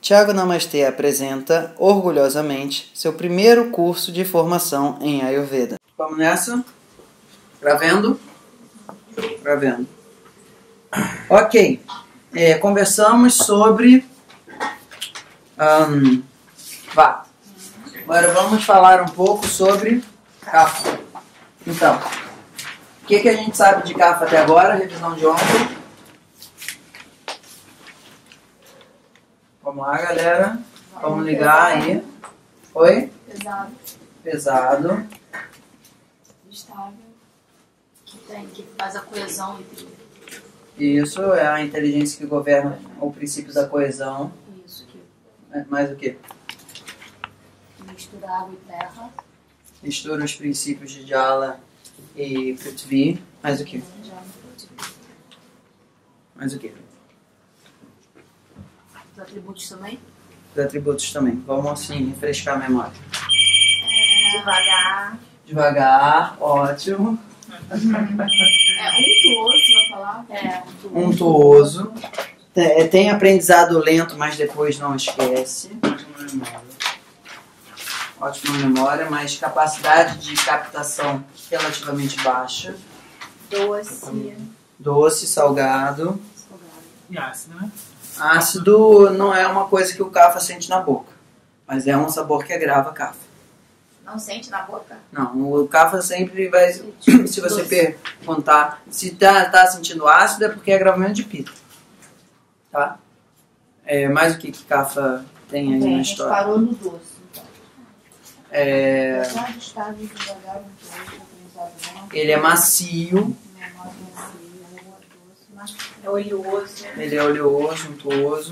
Thiago Namastê apresenta, orgulhosamente, seu primeiro curso de formação em Ayurveda. Vamos nessa? Gravando? Gravando. Ok. Conversamos sobre Vata. Agora vamos falar um pouco sobre Kapha. Então, o que a gente sabe de Kapha até agora? Revisão de ontem. Vamos lá, galera. Vamos ligar aí. Oi? Pesado. Pesado. Estável. Que faz a coesão entre... Isso, é a inteligência que governa o princípio da coesão. Isso, que Mais o quê? mistura água e terra. Mistura os princípios de Jala e Prithvi. Mais o quê? Mais o quê? Os atributos também. Os atributos também. Vamos assim, refrescar a memória. Devagar. Devagar, ótimo. Untuoso, vai falar? Untuoso. Tem aprendizado lento, mas depois não esquece. Ótima memória, mas capacidade de captação relativamente baixa. Doce. Doce, salgado. E ácido, né? Ácido não é uma coisa que o Kapha sente na boca, mas é um sabor que agrava Kapha. Não sente na boca? Não, o Kapha sempre vai, se você perguntar se tá sentindo ácido, é porque é agravamento de Pitta. Tá? Mais o que Kapha tem aí na história? A gente parou no doce, então. Ele é macio. É oleoso. Ele é oleoso, untuoso.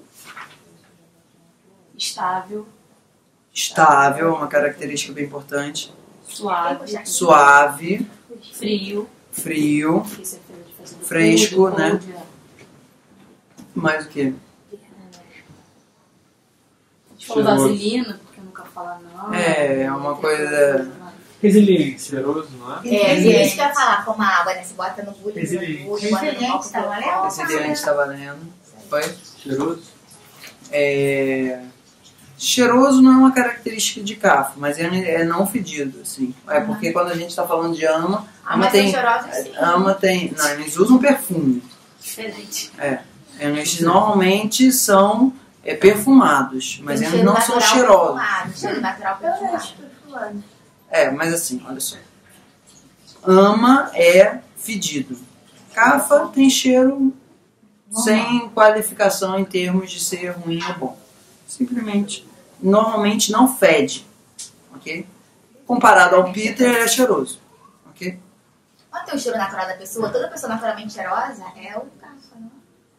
Estável. Estável, uma característica bem importante. Suave. Suave. Frio. Frio. Isso é feio de fazer. Fresco, né? Mais o que? A gente falou vaselina, porque nunca fala não. É uma coisa... Resiliência. Cheiroso, não é? Resiliente que eu ia falar, como a água, né? Você bota no bule, Resiliente. bota no copo, tá valendo? Resiliente tá valendo. Foi? Cheiroso? Cheiroso não é uma característica de Kapha, mas é não fedido, assim. É porque quando a gente tá falando de ama, Mas tem... são cheirosos, sim. Ama tem... Não, eles usam perfume. Diferente. Eles normalmente são perfumados, mas eles não são cheirosos. Cheiro natural perfumado. Mas assim, olha só. Ama é fedido. Kapha tem cheiro sem qualificação em termos de ser ruim ou bom. Simplesmente, normalmente não fede, ok? Comparado ao Pitta, ele é cheiroso, ok? Quando tem o cheiro natural da pessoa, toda pessoa naturalmente cheirosa é o Kapha, não?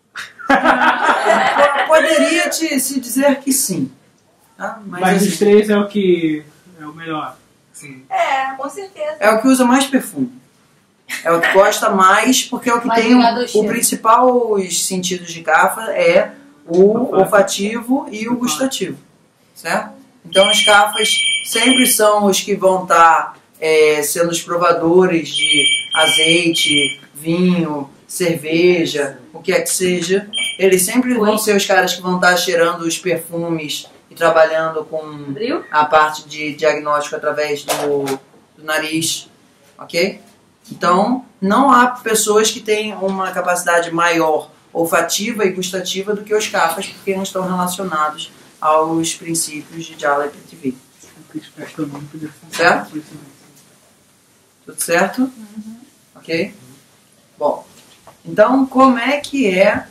Poderia se dizer que sim. Tá? Mas assim, os três é o que é o melhor. Sim. Com certeza. é o que usa mais perfume. É o que gosta mais, porque é o que Mais tem ligado ao o cheiro. principal sentidos de Kapha é o olfativo e o gustativo, certo? Então os Kaphas sempre são os que vão estar sendo os provadores de azeite, vinho, cerveja, o que é que seja. Eles sempre vão ser os caras que vão estar cheirando os perfumes e trabalhando com a parte de diagnóstico através do nariz, ok? Então, não há pessoas que têm uma capacidade maior olfativa e gustativa do que os Kaphas, porque não estão relacionados aos princípios de Jala e Prithvi. Certo? Tudo certo? Ok? Bom, então como é que é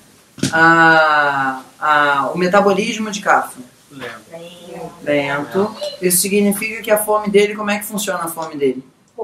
o metabolismo de Kapha? Lento. Isso significa que a fome dele, como é que funciona a fome dele?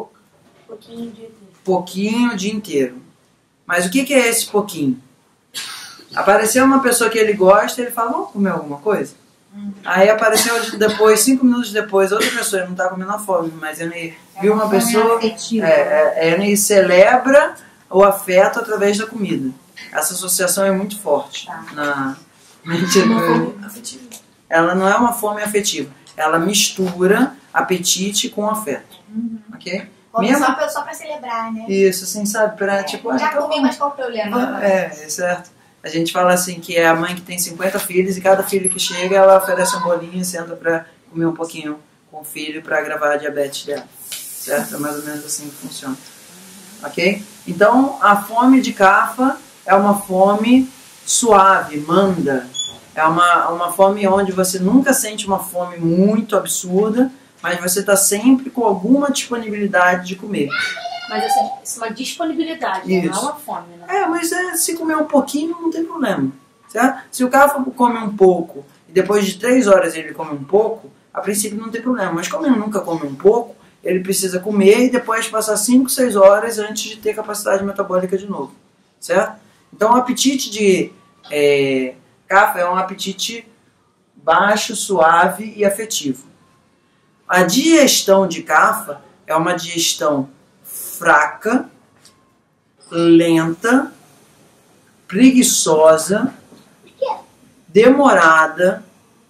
Pouquinho o dia inteiro. Mas o que é esse pouquinho? Apareceu uma pessoa que ele gosta, ele fala, vamos comer alguma coisa? Aí apareceu depois, 5 minutos depois, outra pessoa, ele não está comendo a fome, mas ele viu uma pessoa, ele celebra o afeto através da comida. Essa associação é muito forte na mente. Ela não é uma fome afetiva, ela mistura apetite com afeto, ok? Só pra celebrar, né? Isso, assim, sabe? Pra, tipo, Já comi, mas qual o problema? Certo. A gente fala assim que é a mãe que tem 50 filhos e cada filho que chega ela oferece um bolinho e senta para comer um pouquinho com o filho para gravar a diabetes dela. Certo? É mais ou menos assim que funciona. Ok? Então, a fome de cafa é uma fome suave, manda. É uma fome onde você nunca sente uma fome muito absurda, mas você está sempre com alguma disponibilidade de comer. Mas assim, isso é uma disponibilidade, Isso. não é uma fome, né? Mas se comer um pouquinho não tem problema. Certo? Se o cafa come um pouco e depois de 3 horas ele come um pouco, a princípio não tem problema. Mas como ele nunca come um pouco, ele precisa comer e depois passar 5, 6 horas antes de ter capacidade metabólica de novo. Certo? Então o apetite de cafa é um apetite baixo, suave e afetivo. A digestão de cafa é uma digestão fraca, lenta, preguiçosa, demorada.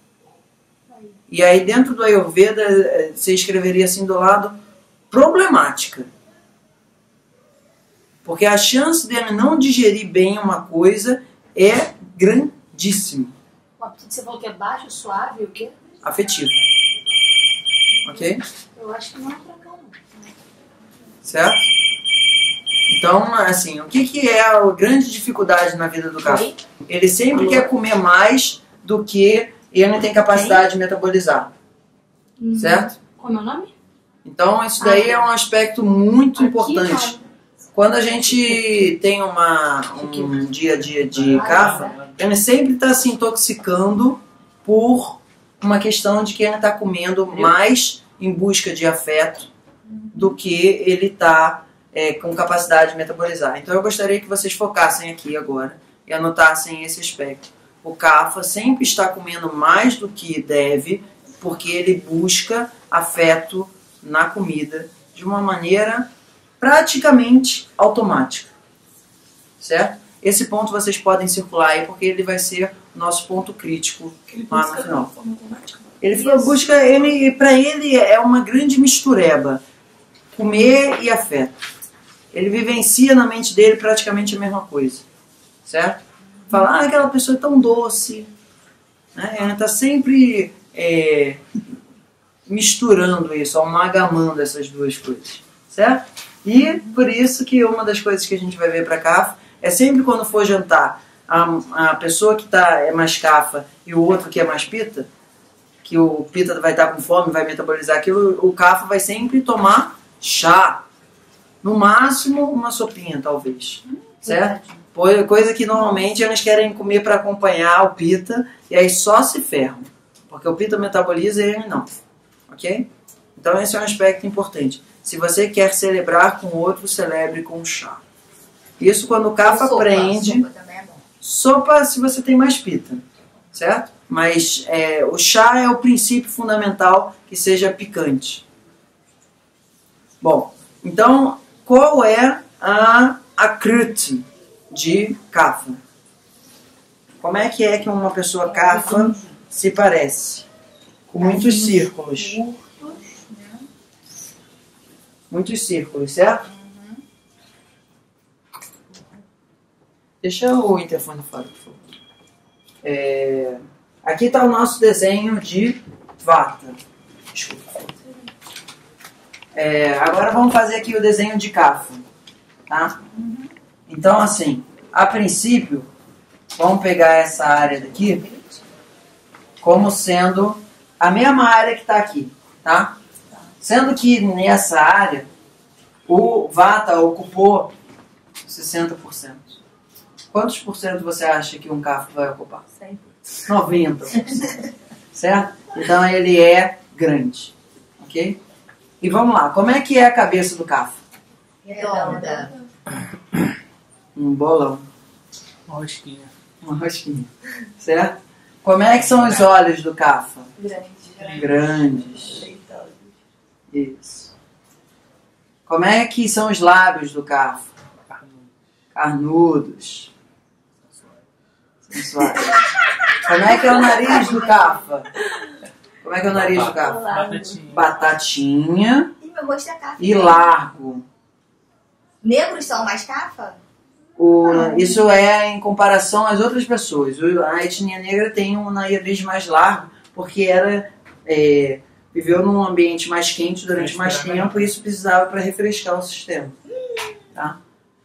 E aí dentro do Ayurveda você escreveria assim do lado, problemática. Porque a chance dele não digerir bem uma coisa é grandíssima. O apetite você falou que é baixo, suave, o quê? Afetivo. Ok? Eu acho que não é pra cá, não. Certo? Então, assim, o que é a grande dificuldade na vida do cafa? Ele sempre quer comer mais do que ele tem capacidade de metabolizar. Certo? Como é o nome? Então, isso daí é um aspecto muito importante. Quando a gente tem um dia a dia de cafa, ele sempre está se intoxicando por uma questão de que ele está comendo mais em busca de afeto do que ele está com capacidade de metabolizar. Então eu gostaria que vocês focassem aqui agora e anotassem esse aspecto. O cafa sempre está comendo mais do que deve porque ele busca afeto na comida de uma maneira praticamente automática. Certo? Esse ponto vocês podem circular aí porque ele vai ser o nosso ponto crítico lá no final. Ele busca, para ele é uma grande mistureba. Comer e afeto. Ele vivencia na mente dele praticamente a mesma coisa. Certo? Fala, aquela pessoa é tão doce. Né? Ela está sempre misturando isso, amalgamando essas duas coisas. Certo? E por isso que uma das coisas que a gente vai ver para cafa é sempre quando for jantar, a pessoa que é mais cafa e o outro que é mais pita, que o pita vai estar com fome, vai metabolizar aquilo, o cafa vai sempre tomar chá. No máximo, uma sopinha, talvez. Certo? Coisa que normalmente eles querem comer para acompanhar o pita, e aí só se ferram. Porque o pita metaboliza e ele não. Ok? Então esse é um aspecto importante. Se você quer celebrar com o outro, celebre com chá. Isso quando o cafa prende. Sopa também é bom. Sopa se você tem mais pita. Certo? Mas o chá é o princípio fundamental que seja picante. Bom, então qual é a akriti de cafa? Como é que uma pessoa cafa se parece? Com muitos círculos. Muitos círculos, certo? Deixa o interfone fora, por favor. Aqui está o nosso desenho de vata. Desculpa. Agora vamos fazer aqui o desenho de cafa. Tá? Então, assim, a princípio, vamos pegar essa área daqui como sendo a mesma área que está aqui. Tá? Sendo que nessa área, o vata ocupou 60%. Quantos por cento você acha que um cafa vai ocupar? 90%. Certo? Então ele é grande. Ok? E vamos lá. Como é que é a cabeça do cafa? Redonda. Um bolão. Uma rosquinha. Uma rosquinha. Certo? Como é que são os olhos do cafa? Grandes. Isso. Como é que são os lábios do cafa? Carnudos. Sensuais. Como é que é o nariz do cafa? Como é que é o nariz do cafa? Batatinha. Batatinha E meu gosto é cafa. e largo. Negros são mais cafa? Isso é em comparação às outras pessoas. A etnia negra tem um nariz mais largo, porque viveu num ambiente mais quente durante mais tempo e isso precisava para refrescar o sistema. Tá?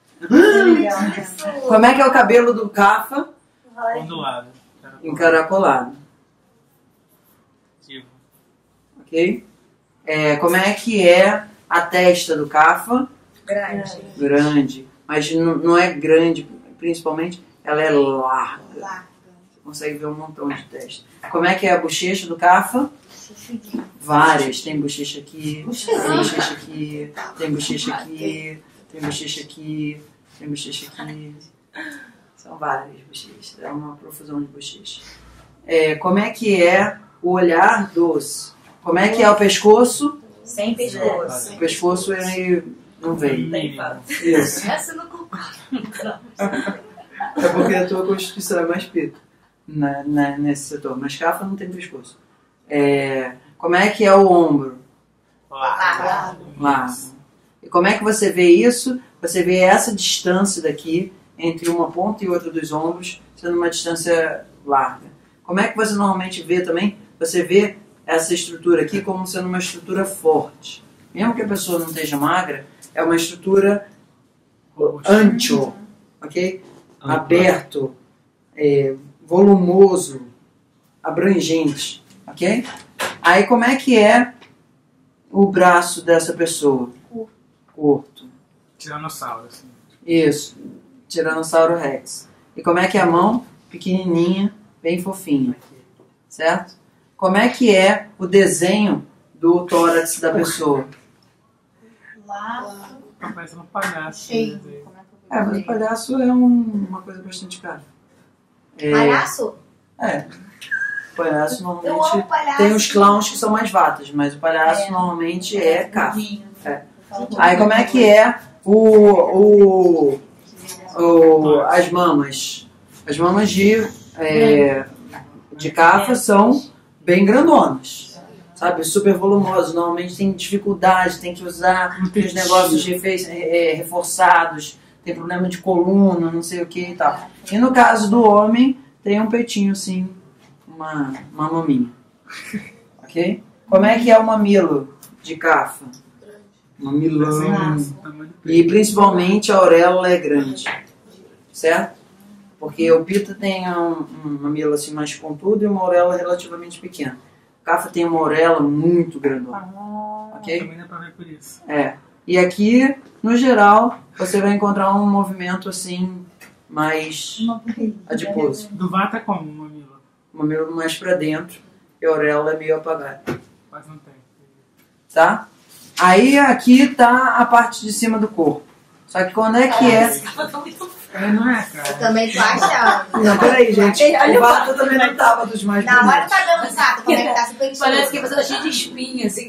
Como é que é o cabelo do Cafa? Ondulado. Encaracolado. Tipo. Ok? Como é que é a testa do Cafa? Grande. Mas não é grande, principalmente, ela é larga. Você consegue ver um montão de testa. Como é que é a bochecha do Cafa? Várias. Tem bochecha aqui, tem bochecha aqui, tem bochecha aqui, tem bochecha aqui, tem bochecha aqui. São várias bochechas. É uma profusão de bochechas. Como é que é o olhar dos? Como é que é o pescoço? Sem pescoço. O pescoço ele não vem. Isso. Essa eu não concordo. É porque a tua constituição é mais pita nesse setor. Mas Cafa não tem pescoço. Como é que é o ombro? Largo. Largo. E como é que você vê isso? Você vê essa distância daqui entre uma ponta e outra dos ombros sendo uma distância larga. Como é que você normalmente vê também? Você vê essa estrutura aqui como sendo uma estrutura forte. Mesmo que a pessoa não esteja magra, é uma estrutura ancho, ok? Aberto, volumoso, abrangente, ok? Aí como é que é o braço dessa pessoa? Curto. Tiranossauro, assim. Isso, Tiranossauro Rex. E como é que é a mão? Pequenininha, bem fofinha, certo? Como é que é o desenho do tórax da pessoa? Tá parecendo um palhaço. Sim. Mas o palhaço é uma coisa bastante cara. Palhaço? O palhaço Eu amo normalmente palhaço. tem os clowns que são mais vatas, mas o palhaço normalmente é cafo. Aí como é que é as mamas? As mamas de cafa são bem grandonas, sabe? Super volumosas. Normalmente tem dificuldade, tem que usar os negócios reforçados, tem problema de coluna, não sei o que e tal. E no caso do homem, tem um peitinho assim, uma maminha. Ok? Como é que é o mamilo de cafa? Mamilão. E principalmente a auréola é grande, certo? Porque o pita tem um mamilo assim mais pontudo e uma auréola relativamente pequena. O cafa tem uma auréola muito grandona. Ok? Também dá pra ver por isso. E aqui, no geral, você vai encontrar um movimento assim mais adiposo. Do vata é como o mamilo? O mamilo mais pra dentro e a auréola é meio apagada. Quase não tem. Tá? Aí aqui tá a parte de cima do corpo. Só que quando é que Não é, cara. Eu também tô achando. Não, peraí, gente. O Vata também não tava dos mais Na hora bonitos. tá dando saco, como é que tá se pedindo? Parece que você tá cheio de espinha, assim.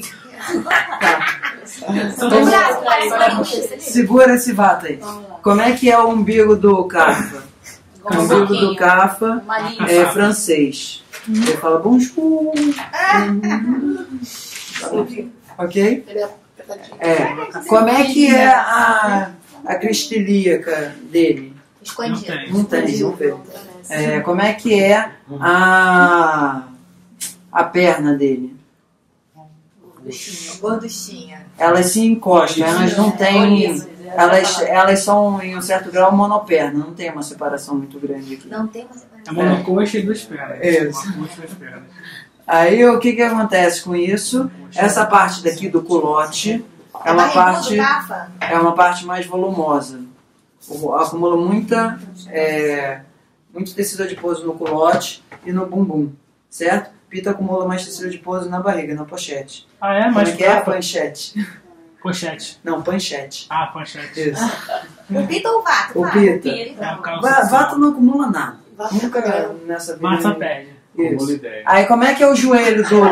O braço parece Segura esse Vata aí. Como é que é o umbigo do Cafa? O umbigo do Cafa Uma linha. é francês. Ele fala bonjour. Ok? Como é que é a cristilíaca dele? escondido. Não tem, não tem. Como é que é a perna dele? Gorduchinha. Elas se encostam, elas não têm. Elas são, em um certo grau, monoperna, não tem uma separação muito grande aqui. Não tem uma separação. É monocoxa e duas pernas. Isso. Uma coxa e duas pernas. Aí o que acontece com isso? Essa parte daqui do culote é uma parte, Cafa? é uma parte mais volumosa. Acumula muito tecido adiposo no culote e no bumbum, certo? Pita acumula mais tecido adiposo na barriga, na pochete. Ah, é? Como Mas é que é? Panchete. Pochete. Não, panchete. Ah, panchete. Isso. O Pita ou o Vato? O Pita. É, por causa Vato não acumula nada. Nunca nessa vida. Massa perde. Isso. Aí como é que é o joelho do...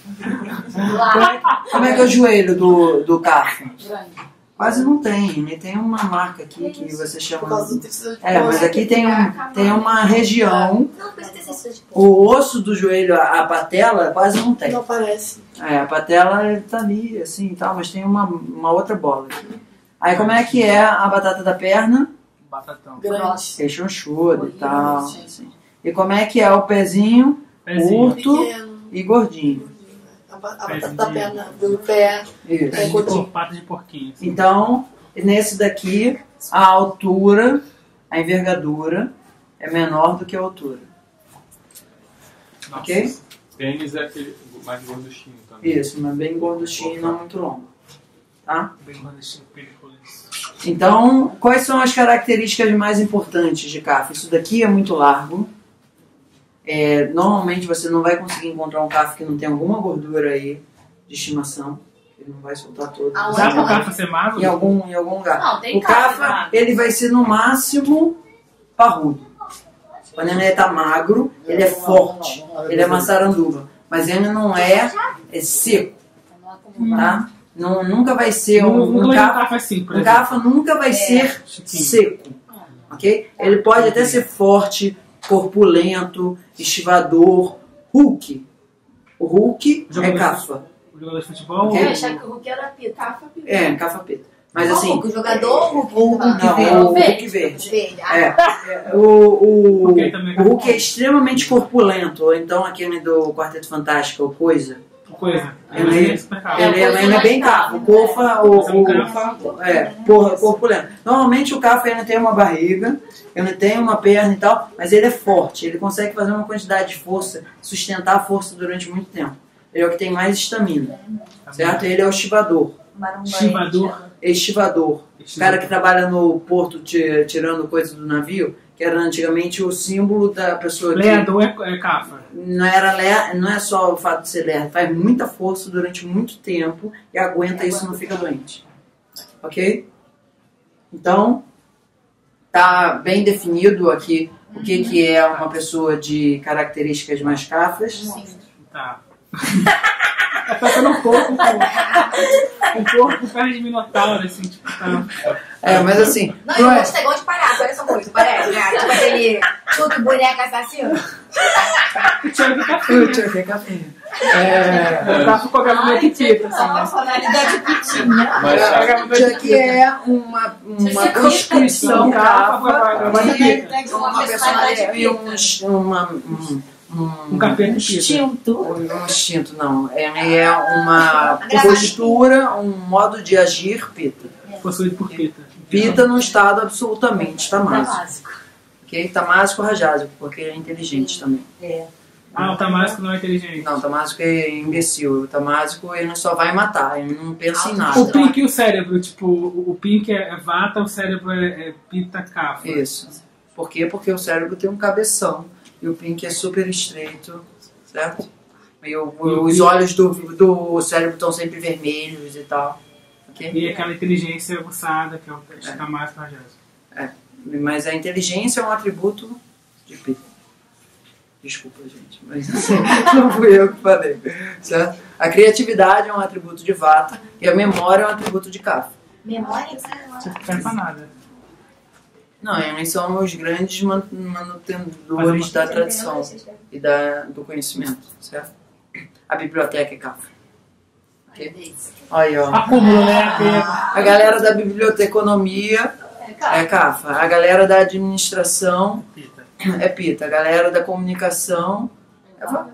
Como é que é o joelho do Cafa? Quase não tem. Ele tem uma marca aqui que você chama... mas aqui tem uma região... Não, precisa ter tecido de O osso do joelho, a patela, quase não tem. Não aparece. A patela tá ali, assim e tal, mas tem uma outra bola aqui. Aí como é que é a batata da perna? Batatão. Grosso. Rechonchudo e tal. Horrível, Assim. E como é que é o pezinho? Pezinho. Curto Pequeno. e gordinho. A batata da perna do pé. Isso. É gordinho. Pata de porquinho. Assim. Então, nesse daqui, a altura, a envergadura é menor do que a altura. Nossa. Ok? Pênis é aquele mais gorduchinho também. Isso, mas bem gorduchinho e não muito longo. Tá? Bem gordinho, perigoso. Então, quais são as características mais importantes de CAF? Isso daqui é muito largo. Normalmente você não vai conseguir encontrar um CAF que não tem alguma gordura aí de estimação. Ele não vai soltar todo. Aonde? Dá pro cafa ser magro? Em algum lugar. Não, tem O CAF, CAFA, né? ele vai ser no máximo parrudo. Quando ele tá magro, ele é forte. Ele é maçaranduba. Mas ele não é seco, tá? Não, nunca vai ser Nunca um vai CAFA. cafa assim, por Um exemplo. CAFA nunca vai ser Chiquinho. seco, ok? Ele pode até ser forte, corpulento, estivador, Hulk. O Hulk é Jogador de CAFA. O jogador de futebol. Ok. Eu achava que o Hulk era pita. É, CAFA peta. Mas Qual assim, Hulk? O jogador ou o o Hulk? não, verde. o Hulk verde. Verde. Ah, O Hulk também é Hulk é extremamente corpulento, ou então aquele do Quarteto Fantástico, o Coisa. Coisa. Ele- é super caro. Ele Coisa é mais bem caro, CAFA. O Cofa, Mas é um cafa. corpulento. Normalmente o CAFA ele tem uma barriga, ele tem uma perna e tal, mas ele é forte, ele consegue fazer uma quantidade de força, sustentar a força durante muito tempo. Ele é o que tem mais estamina, certo? Ele é o estivador. Estivador. Estivador. O cara que trabalha no porto tirando coisas do navio, que era antigamente o símbolo da pessoa que Leador é cafa. não é só o fato de ser lerdo, faz muita força durante muito tempo e aguenta isso e não fica doente. Ok? Então, tá bem definido aqui o que é uma pessoa de características mais cafas. Tá. É passando um pouco um corpo perna de minotauro, assim, tipo, tá. Mas assim, Não, eu gosto de negócio de palhaço, olha só muito, parece, né? Tipo aquele tudo boneca assassino. O Thiago tá eu tinha que café. Eu tava com a galinha petita, assim, né? Personalidade pitinha. Mas Chuck é uma constituição cava, uma personalidade e Um capeta petita. Instinto. um instinto, não. É uma postura, um modo de agir pita. Possuído por pita. Pita num estado absolutamente tamásico. Damasco. Ok? Tamásico rajásico, porque ele é inteligente também. Ah, o Tamasco não é inteligente. Não, tamásico é imbecil. O tamásico ele só vai matar, ele não pensa em nada. O Pink e o cérebro, tipo, o Pink é vata, o cérebro é pita cafa. Isso. Por quê? Porque o cérebro tem um cabeção e o pink é super estreito, certo? E os olhos do cérebro estão sempre vermelhos e tal. Ok? E aquela inteligência aguçada, que é o Tamasco rajásico. Mas a inteligência é um atributo de pita. Desculpa, gente, mas assim, não fui eu que falei, certo? A criatividade é um atributo de vata e a memória é um atributo de kapha. Memória? Você não serve pra nada. Não, eles são os grandes manutendores da tradição e do conhecimento, certo? A biblioteca é kapha. Okay? Aí, ó. Acúmulo, né? A galera da biblioteconomia é kapha. A galera da administração Pita. é pita. A galera da comunicação é vata.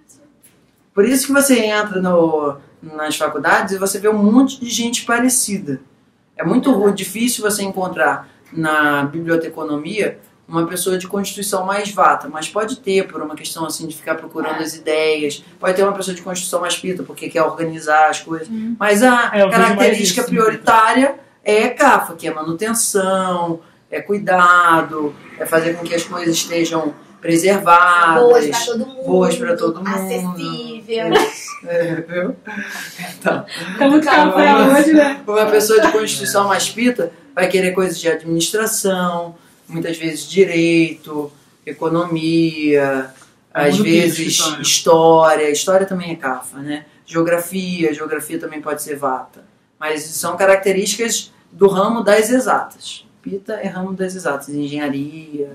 Por isso que você entra nas faculdades e você vê um monte de gente parecida. É muito difícil você encontrar na biblioteconomia uma pessoa de constituição mais vata, mas pode ter por uma questão assim de ficar procurando as ideias, pode ter uma pessoa de constituição mais pita porque quer organizar as coisas, mas a eu vejo mais característica isso, prioritária é kapha, que é manutenção, é cuidado, é fazer com que as coisas estejam preservadas, Boas pra todo mundo. Acessível. Acessível. Viu? Então, Tá muito caro pra hoje, né? uma pessoa de constituição mais pita vai querer coisas de administração, muitas vezes direito, economia, às vezes história. História também é kapha, né? Geografia também pode ser vata. Mas são características do ramo das exatas. Pita é ramo das exatas, engenharia.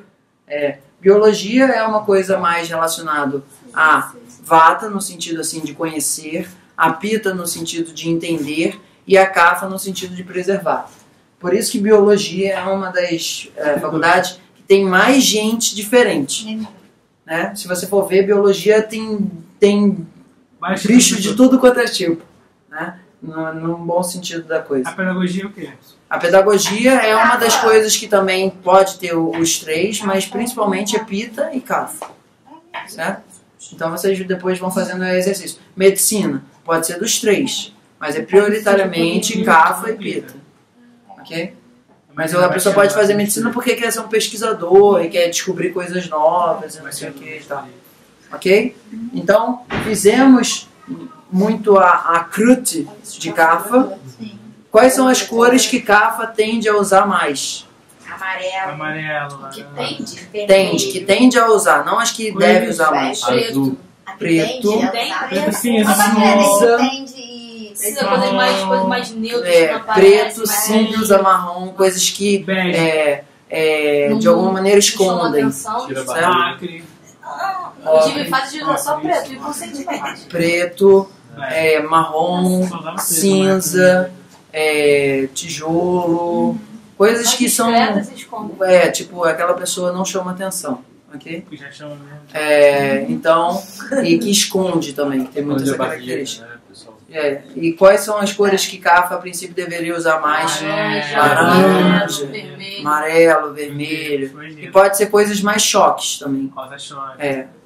Biologia é uma coisa mais relacionada a vata, no sentido assim de conhecer, a pita no sentido de entender e a kapha no sentido de preservar. Por isso que biologia é uma das faculdades que tem mais gente diferente. Né? Se você for ver, biologia tem bicho de tudo quanto é tipo. Né? Num bom sentido da coisa. A pedagogia é o quê? A pedagogia é uma das coisas que também pode ter os três, mas principalmente é pita e kapha. Certo? Então vocês depois vão fazendo o exercício. Medicina pode ser dos três, mas é prioritariamente kapha e pita. Ok? Mas a pessoa pode fazer medicina porque quer ser um pesquisador e quer descobrir coisas novas e não sei o que e tal. Ok? Então, fizemos muito a krut de kapha. Quais são as cores que kapha tende a usar mais? Amarelo. Que tende a usar, não as que deve usar mais. Azul. Preto. Cinza. Precisa fazer coisas mais neutras. Preto, cinza, marrom, coisas que de alguma maneira escondem. Tira a certo? barriga. Eu tive fase de usar só preto e conscientemente. Preto, marrom, cinza, tijolo, coisas que são tipo aquela pessoa não chama atenção, ok? Que já chama mesmo. Então, e que esconde também, que tem muita Onde essa a barriga, característica. né, pessoal? E quais são as cores que kapha a princípio deveria usar mais? Laranja, vermelho. Amarelo, vermelho. E pode ser coisas mais choques também. Rosa choque.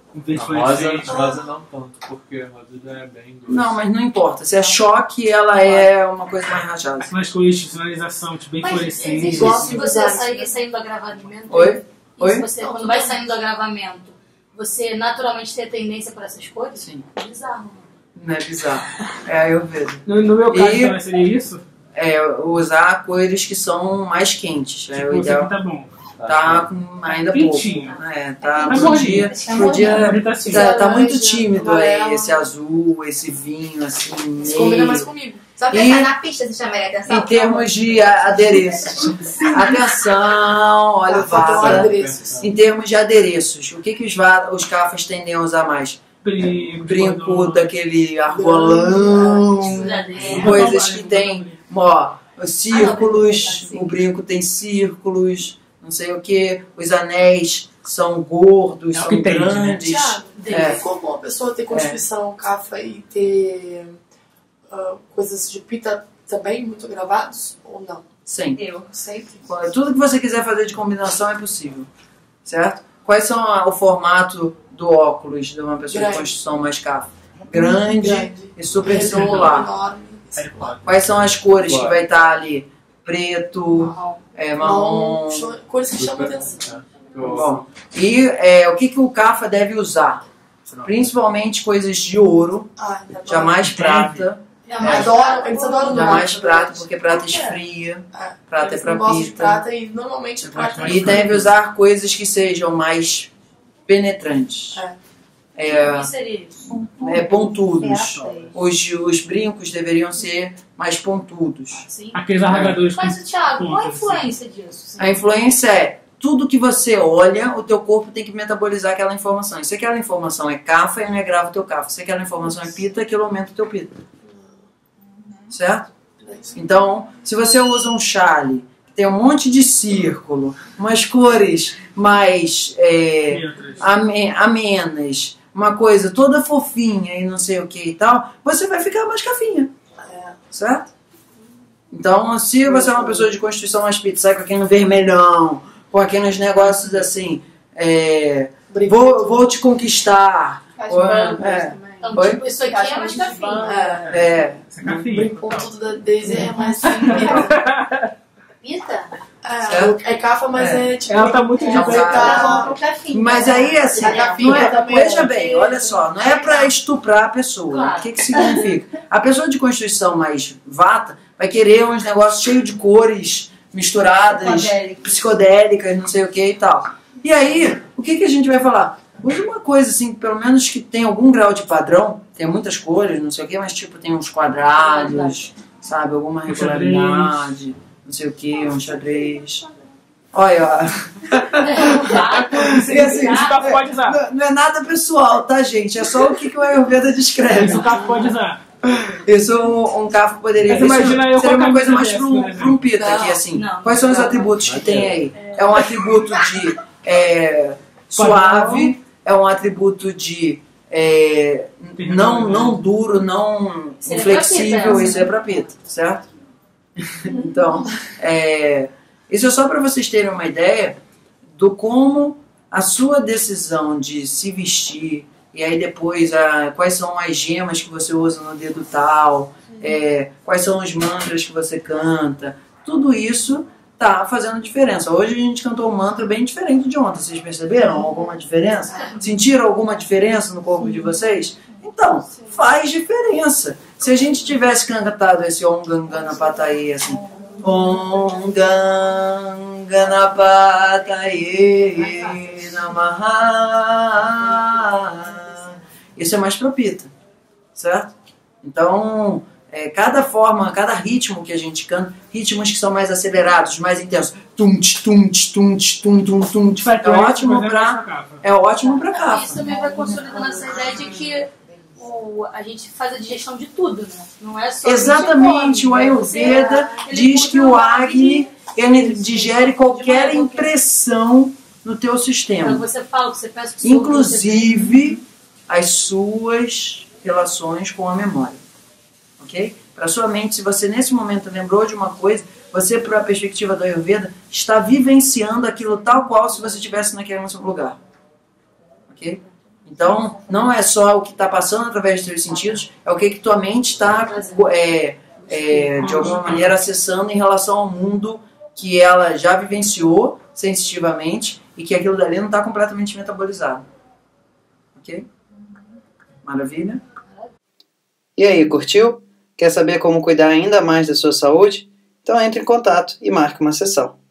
Rosa não tanto, porque a rosa já é bem doce. Não, mas não importa. Se é choque, ela é uma coisa mais rajada. Aquelas cores de sinalização, tipo, bem Mas fluorescente. existe isso, se você sair saindo do agravamento. Oi? Se você, quando vai saindo do agravamento, você naturalmente tem a tendência para essas cores? Sim. Bizarro. Não é bizarro. É Ayurveda. No meu caso, então, seria isso? Usar cores que são mais quentes. Tipo, O ideal tá bom. tá com ainda Pintinho. pouco. Tá Mas pro dia. Tá muito laranja, tímido amarelo. aí, esse azul, esse vinho, assim, Isso combina meio. mais comigo. Só pensar na pista, se chamaria atenção. Em termos de adereços. Atenção, olha o Vata. Adereços. Em termos de adereços, o que os kaphas tendem a usar mais? Brinco daquele argolão, coisas que tem, círculos, o brinco tem círculos, não sei o que, os anéis são gordos, são grandes. Tiago, tem como uma pessoa ter constituição kapha e ter coisas de pita também muito gravados ou não? Sim. Sempre. Tudo que você quiser fazer de combinação é possível, certo? Quais são o formato do óculos de uma pessoa de constituição mais kapha? Grande e supercelular. Enorme. Quais são as cores que vai estar ali? Preto, marrom. Cores que chamam atenção. Bom, e o que o kapha deve usar? Principalmente coisas de ouro, jamais prata. Eles adoram Jamais prata, porque prata esfria. Prata é pra pita. Prata e normalmente prata E deve usar coisas que sejam mais penetrantes. O que seria isso? Pontudos. Os brincos deveriam ser mais pontudos. Sim. Aqueles arragadores. Mas, Thiago, qual a influência disso? A influência é tudo que você olha, o teu corpo tem que metabolizar aquela informação. E se aquela informação é kapha, ele agrava o teu kapha. Se aquela informação é pita, aquilo aumenta o teu pita. Certo? Então, se você usa um chale que tem um monte de círculo, umas cores mais amenas, uma coisa toda fofinha e não sei o que e tal, você vai ficar mais kafinha. Certo? Então, se você é uma pessoa de constituição mais pita, sai com aquele vermelhão, com aqueles negócios assim, vou te conquistar. Então, tipo, isso aqui é mais kafinho. O ponto da Daisy é mais Pita? É kapha, mas é tipo. Ela tá muito de Mas aí, assim, não veja bem, olha só, não é pra estuprar a pessoa. Claro. O que significa? A pessoa de constituição mais vata vai querer uns negócios cheios de cores misturadas, psicodélicas, não sei o que e tal. E aí, o que a gente vai falar? Usa uma coisa assim, pelo menos que tem algum grau de padrão, tem muitas cores, não sei o que, mas tipo tem uns quadrados, sabe, alguma regularidade, não sei o que, um xadrez. Olha, pode usar. Não é nada pessoal, tá, gente? É só o que o Ayurveda descreve. Isso o carro pode usar. Isso um Kapha poderia... Mas imagina eu seria com a uma coisa camisa mais dessa, pra por um exemplo. Pita Não. aqui, assim. Não. Quais são os atributos que tem aí? É um atributo de suave, é um atributo de não duro, não Isso é inflexível, pra Pita, isso é pra Pita, certo? Então, isso é só para vocês terem uma ideia do como a sua decisão de se vestir, e aí depois quais são as gemas que você usa no dedo tal, quais são os mantras que você canta, tudo isso tá fazendo diferença. Hoje a gente cantou um mantra bem diferente de ontem, vocês perceberam alguma diferença? Sentiram alguma diferença no corpo de vocês? Então, faz diferença. Se a gente tivesse cantado esse Om Ganapataye assim, Om Ganapataye Namaha, isso é mais pro Pita, certo? Então, cada forma, cada ritmo que a gente canta, ritmos que são mais acelerados, mais intensos, tum-tch, tum-tch, tum-tch, tum-tum-tum, é ótimo pra Kapha. Isso também vai consolidando essa ideia de que a gente faz a digestão de tudo, né? Não é só Exatamente, o Ayurveda diz que o Agni ele digere qualquer impressão no teu sistema. Então você fala, você peça que Inclusive as suas relações com a memória. Ok? Para sua mente, se você nesse momento lembrou de uma coisa, você, por a perspectiva do Ayurveda, está vivenciando aquilo tal qual se você estivesse naquele mesmo lugar. Ok? Então, não é só o que está passando através dos seus sentidos, é o que tua mente está, de alguma maneira, acessando em relação ao mundo que ela já vivenciou sensitivamente e que aquilo dali não está completamente metabolizado. Ok? Maravilha? E aí, curtiu? Quer saber como cuidar ainda mais da sua saúde? Então entre em contato e marque uma sessão.